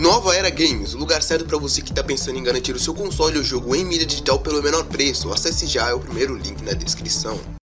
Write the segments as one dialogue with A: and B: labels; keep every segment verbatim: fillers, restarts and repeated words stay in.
A: Nova Era Games, o lugar certo para você que está pensando em garantir o seu console ou jogo em mídia digital pelo menor preço. Acesse já, é o primeiro link na descrição.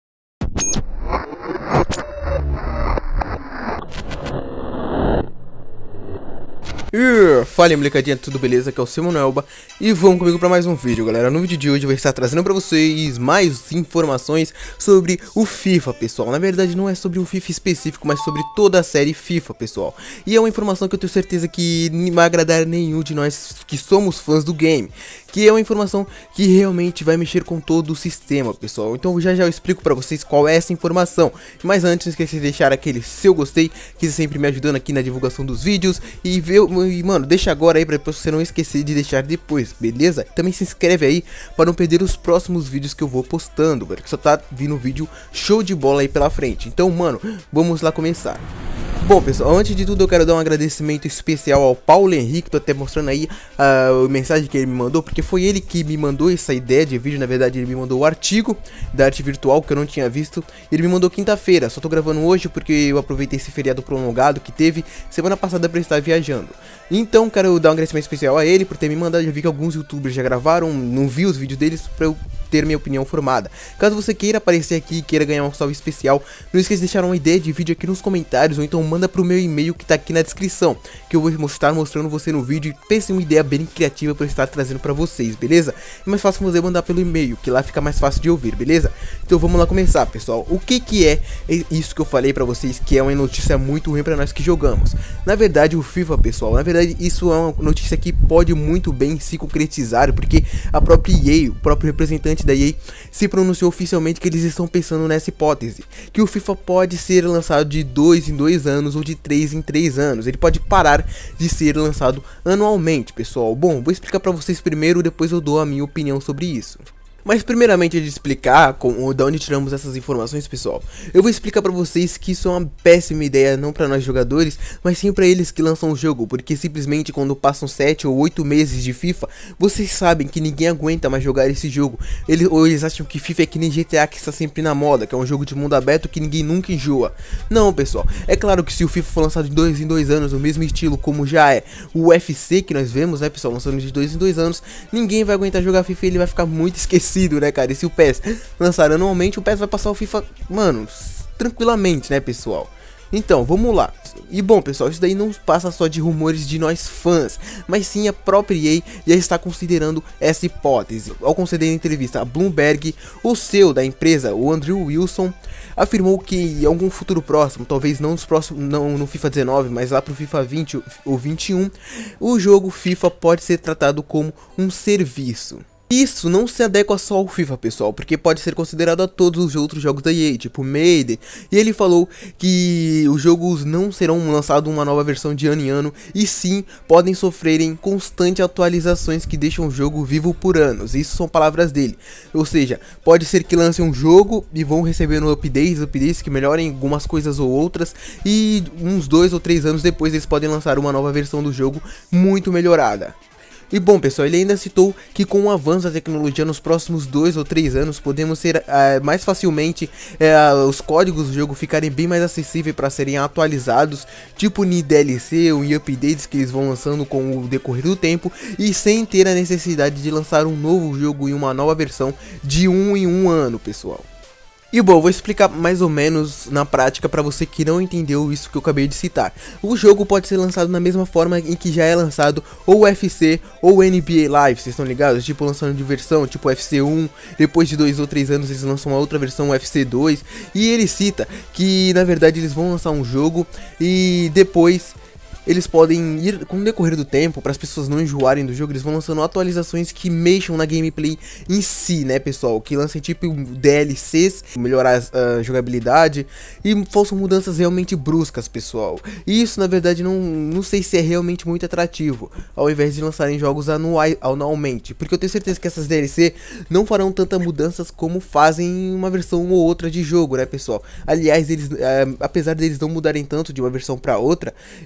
B: Uh, fala aí, molecadinha, tudo beleza? Aqui é o seu Manuelba e vamos comigo para mais um vídeo, galera. No vídeo de hoje eu vou estar trazendo para vocês mais informações sobre o FIFA, pessoal. Na verdade não é sobre um FIFA específico, mas sobre toda a série FIFA, pessoal. E é uma informação que eu tenho certeza que não vai agradar nenhum de nós que somos fãs do game, que é uma informação que realmente vai mexer com todo o sistema, pessoal. Então já já eu explico para vocês qual é essa informação. Mas antes, não esqueça de deixar aquele seu gostei, que sempre me ajudando aqui na divulgação dos vídeos. E, ver, e mano, deixa agora aí para você não esquecer de deixar depois, beleza? Também se inscreve aí para não perder os próximos vídeos que eu vou postando, velho, que só tá vindo vídeo show de bola aí pela frente. Então, mano, vamos lá começar. Bom, pessoal, antes de tudo eu quero dar um agradecimento especial ao Paulo Henrique. Tô até mostrando aí a mensagem que ele me mandou, porque foi ele que me mandou essa ideia de vídeo. Na verdade ele me mandou o artigo da arte virtual que eu não tinha visto. Ele me mandou quinta-feira, só tô gravando hoje porque eu aproveitei esse feriado prolongado que teve semana passada pra estar viajando. Então quero dar um agradecimento especial a ele por ter me mandado. Já vi que alguns youtubers já gravaram, não vi os vídeos deles pra eu ter minha opinião formada. Caso você queira aparecer aqui e queira ganhar um salve especial, não esqueça de deixar uma ideia de vídeo aqui nos comentários, ou então manda pro meu e-mail que tá aqui na descrição, que eu vou estar mostrando você no vídeo. E pense uma ideia bem criativa para eu estar trazendo pra vocês, beleza? É mais fácil você mandar pelo e-mail, que lá fica mais fácil de ouvir, beleza? Então vamos lá começar, pessoal. O que que é isso que eu falei pra vocês, que é uma notícia muito ruim pra nós que jogamos? Na verdade o FIFA, pessoal, na verdade isso é uma notícia que pode muito bem se concretizar, porque a própria E A, o próprio representante da E A se pronunciou oficialmente que eles estão pensando nessa hipótese, que o FIFA pode ser lançado de dois em dois anos ou de três em três anos. Ele pode parar de ser lançado anualmente, pessoal. Bom, vou explicar pra vocês primeiro, depois eu dou a minha opinião sobre isso. Mas primeiramente de explicar com, de onde tiramos essas informações, pessoal, eu vou explicar pra vocês que isso é uma péssima ideia, não pra nós jogadores, mas sim pra eles que lançam o jogo, porque simplesmente quando passam sete ou oito meses de FIFA, vocês sabem que ninguém aguenta mais jogar esse jogo. Eles, ou eles acham que FIFA é que nem G T A, que está sempre na moda, que é um jogo de mundo aberto que ninguém nunca enjoa. Não, pessoal, é claro que se o FIFA for lançado de dois em dois anos, o mesmo estilo como já é o U F C que nós vemos, né, pessoal, lançando de dois em dois anos, ninguém vai aguentar jogar FIFA e ele vai ficar muito esquecido, né, cara? E se o P E S lançar anualmente, o P E S vai passar o FIFA, mano, tranquilamente, né, pessoal? Então, vamos lá. E bom, pessoal, isso daí não passa só de rumores de nós fãs, mas sim a própria E A já está considerando essa hipótese. Ao conceder entrevista a Bloomberg, o C E O da empresa, o Andrew Wilson, afirmou que em algum futuro próximo, talvez não, nos próximos, não no FIFA dezenove, mas lá pro FIFA vinte ou vinte e um, o jogo FIFA pode ser tratado como um serviço. Isso não se adequa só ao FIFA, pessoal, porque pode ser considerado a todos os outros jogos da E A, tipo Maiden. E ele falou que os jogos não serão lançados uma nova versão de ano em ano, e sim podem sofrerem constantes atualizações que deixam o jogo vivo por anos. Isso são palavras dele. Ou seja, pode ser que lancem um jogo e vão recebendo updates, updates que melhorem algumas coisas ou outras, e uns dois ou três anos depois eles podem lançar uma nova versão do jogo muito melhorada. E bom, pessoal, ele ainda citou que com o avanço da tecnologia nos próximos dois ou três anos podemos ser uh, mais facilmente uh, os códigos do jogo ficarem bem mais acessíveis para serem atualizados, tipo em D L C ou em updates que eles vão lançando com o decorrer do tempo, e sem ter a necessidade de lançar um novo jogo em uma nova versão de um em um ano, pessoal. E bom, vou explicar mais ou menos na prática para você que não entendeu isso que eu acabei de citar. O jogo pode ser lançado na mesma forma em que já é lançado ou o U F C ou o N B A Live, vocês estão ligados? Tipo lançando de versão, tipo U F C um, depois de dois ou três anos eles lançam uma outra versão, U F C dois. E ele cita que na verdade eles vão lançar um jogo e depois eles podem ir, com o decorrer do tempo, para as pessoas não enjoarem do jogo, eles vão lançando atualizações que mexam na gameplay em si, né, pessoal? Que lancem tipo D L Cs, melhorar a jogabilidade, e façam mudanças realmente bruscas, pessoal. E isso, na verdade, não, não sei se é realmente muito atrativo, ao invés de lançarem jogos anuais, anualmente. Porque eu tenho certeza que essas D L C não farão tantas mudanças como fazem em uma versão ou outra de jogo, né, pessoal? Aliás, eles, é, apesar deles não mudarem tanto de uma versão para outra, isso pode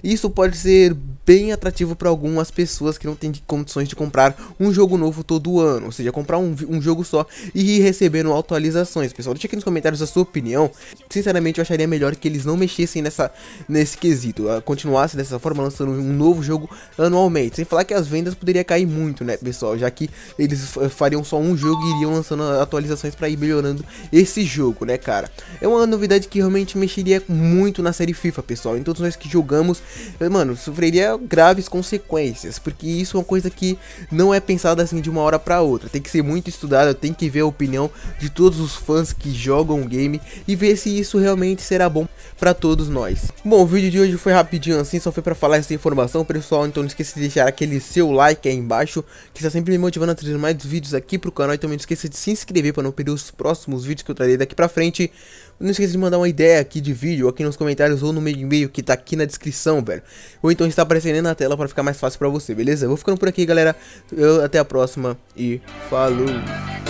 B: pode ser bem atrativo para algumas pessoas que não têm condições de comprar um jogo novo todo ano, ou seja, comprar um, um jogo só e ir recebendo atualizações. Pessoal, deixa aqui nos comentários a sua opinião. Sinceramente, eu acharia melhor que eles não mexessem nessa, nesse quesito, continuassem dessa forma, lançando um novo jogo anualmente, sem falar que as vendas poderiam cair muito, né, pessoal, já que eles fariam só um jogo e iriam lançando atualizações para ir melhorando esse jogo, né, cara. É uma novidade que realmente mexeria muito na série FIFA, pessoal. Em todos nós que jogamos, mano, sofreria graves consequências, porque isso é uma coisa que não é pensada assim de uma hora para outra. Tem que ser muito estudado, tem que ver a opinião de todos os fãs que jogam o game e ver se isso realmente será bom para todos nós. Bom, o vídeo de hoje foi rapidinho assim, só foi para falar essa informação, pessoal. Então não esqueça de deixar aquele seu like aí embaixo, que está sempre me motivando a trazer mais vídeos aqui pro canal. E também não esqueça de se inscrever para não perder os próximos vídeos que eu trarei daqui pra frente. Não esqueça de mandar uma ideia aqui de vídeo aqui nos comentários ou no meu e-mail que tá aqui na descrição, velho. Ou então está aparecendo aí na tela para ficar mais fácil pra você, beleza? Eu vou ficando por aqui, galera. Eu, até a próxima e falou!